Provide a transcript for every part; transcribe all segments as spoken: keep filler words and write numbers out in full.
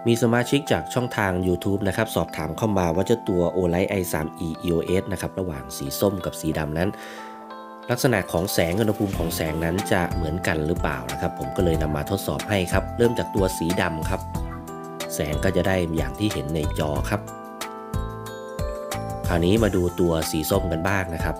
มีสมาชิกจากช่องทาง YouTube นะครับสอบถามเข้ามาว่าเจ้าตัว Olight ไอ ทรี อี อี โอ เอส นะครับระหว่างสีส้มกับสีดำนั้นลักษณะของแสงอุณหภูมิของแสงนั้นจะเหมือนกันหรือเปล่านะครับผมก็เลยนำมาทดสอบให้ครับเริ่มจากตัวสีดำครับแสงก็จะได้อย่างที่เห็นในจอครับคราวนี้มาดูตัวสีส้มกันบ้างนะครับ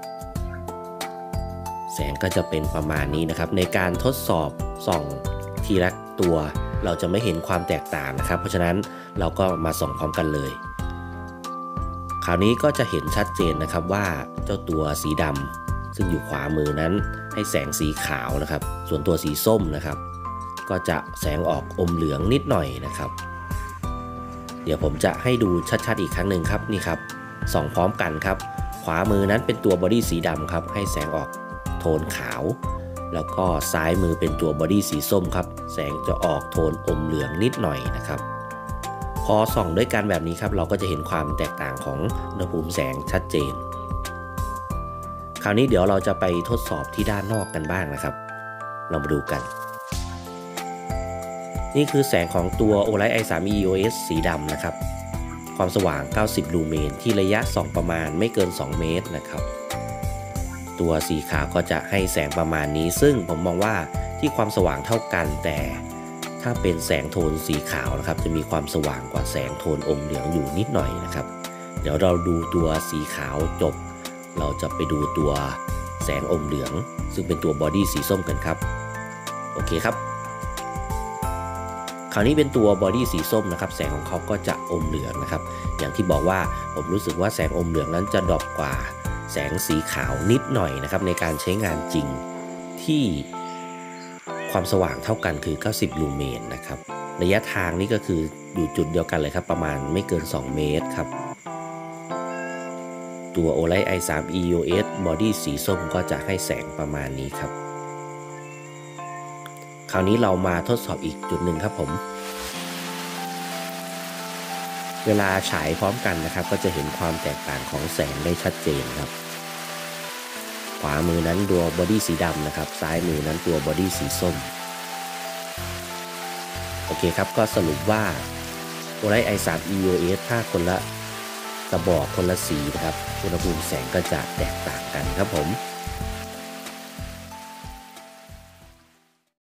แสงก็จะเป็นประมาณนี้นะครับในการทดสอบส่องทีละตัวเราจะไม่เห็นความแตกต่างนะครับเพราะฉะนั้นเราก็มาส่องพร้อมกันเลยคราวนี้ก็จะเห็นชัดเจนนะครับว่าเจ้าตัวสีดำซึ่งอยู่ขวามือนั้นให้แสงสีขาวนะครับส่วนตัวสีส้มนะครับก็จะแสงออกอมเหลืองนิดหน่อยนะครับเดี๋ยวผมจะให้ดูชัดๆอีกครั้งหนึ่งครับนี่ครับส่องพร้อมกันครับขวามือนั้นเป็นตัวบอดี้สีดำครับให้แสงออกโทนขาวแล้วก็ซ้ายมือเป็นตัวบอดี้สีส้มครับแสงจะออกโทนอมเหลืองนิดหน่อยนะครับพอส่องด้วยกันแบบนี้ครับเราก็จะเห็นความแตกต่างของอุณหภูมิแสงชัดเจนคราวนี้เดี๋ยวเราจะไปทดสอบที่ด้านนอกกันบ้างนะครับเรามาดูกันนี่คือแสงของตัว Olight ไอ ทรี อี อี โอ เอส สีดำนะครับความสว่างเก้าสิบลูเมนที่ระยะส่องประมาณไม่เกินสองเมตรนะครับตัวสีขาวก็จะให้แสงประมาณนี้ซึ่งผมมองว่าที่ความสว่างเท่ากันแต่ถ้าเป็นแสงโทนสีขาวนะครับจะมีความสว่างกว่าแสงโทนอมเหลืองอยู่นิดหน่อยนะครับเดี๋ยวเราดูตัวสีขาวจบเราจะไปดูตัวแสงอมเหลืองซึ่งเป็นตัวบอดี้สีส้มกันครับโอเคครับคราวนี้เป็นตัวบอดี้สีส้มนะครับแสงของเขาก็จะอมเหลืองนะครับอย่างที่บอกว่าผมรู้สึกว่าแสงอมเหลืองนั้นจะดรอปกว่าแสงสีขาวนิดหน่อยนะครับในการใช้งานจริงที่ความสว่างเท่ากันคือเก้าสิบลูเมนนะครับระยะทางนี้ก็คืออยู่จุดเดียวกันเลยครับประมาณไม่เกินสองเมตรครับตัว Olight ไอ ทรี อี อี โอ เอส บอดี้สีส้มก็จะให้แสงประมาณนี้ครับคราวนี้เรามาทดสอบอีกจุดหนึ่งครับผมเวลาฉายพร้อมกันนะครับก็จะเห็นความแตกต่างของแสงได้ชัดเจนครับขวามือนั้นตัวบอดี้สีดำนะครับซ้ายมือนั้นตัวบอดี้สีส้มโอเคครับก็สรุปว่า Olight ไอ ทรี อี อี โอ เอส ถ้าคนละกระบอกคนละสีนะครับอุณหภูมิแสงก็จะแตกต่างกันครับผม